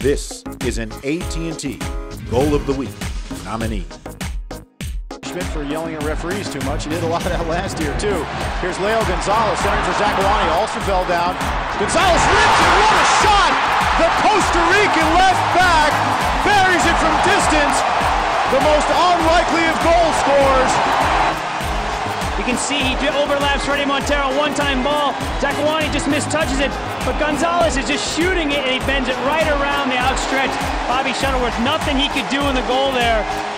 This is an AT&T Goal of the Week nominee. For yelling at referees too much. He did a lot of that last year too. Here's Leo Gonzalez centering for Zakuani. Olsen fell down. Gonzalez rips it. What a shot! The Costa Rican left back buries it from distance. The most unlikely of goal scorers. You can see he overlaps Freddie Montero. One-time ball. Zakuani just mistouches it, but Gonzalez is just shooting it, and he bends it right around the outstretched Bobby Shuttleworth. Nothing he could do in the goal there.